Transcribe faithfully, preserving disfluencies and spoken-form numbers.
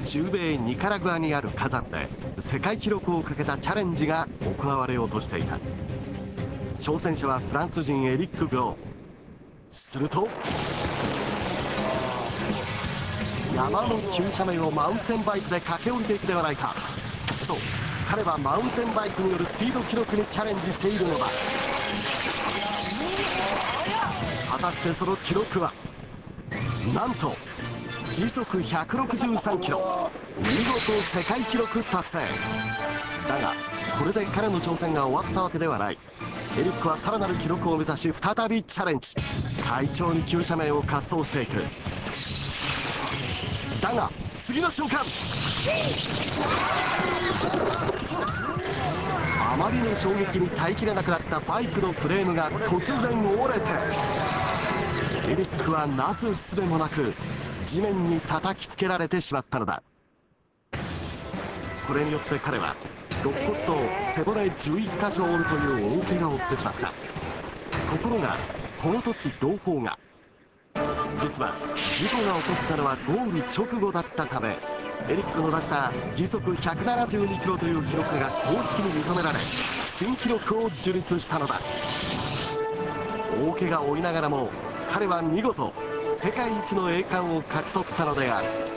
中米ニカラグアにある火山で世界記録をかけたチャレンジが行われようとしていた。挑戦者はフランス人エリック・グロー。すると山の急斜面をマウンテンバイクで駆け下りていくではないか。そう、彼はマウンテンバイクによるスピード記録にチャレンジしているのだ。果たしてその記録はなんと時速ひゃくろくじゅうさんキロ。見事世界記録達成だが、これで彼の挑戦が終わったわけではない。エリックはさらなる記録を目指し再びチャレンジ。快調に急斜面を滑走していく。だが次の瞬間、あまりの衝撃に耐えきれなくなったバイクのフレームが突然折れて、エリックはなすすべもなく地面に叩きつけられてしまったのだ。これによって彼は肋骨と背骨じゅういっかしょを折るという大怪我を負ってしまった。ところがこの時朗報が。実は事故が起こったのはゴール直後だったため、エリックの出した時速ひゃくななじゅうにキロという記録が公式に認められ、新記録を樹立したのだ。大怪我を負いながらも彼は見事世界一の栄冠を勝ち取ったのである。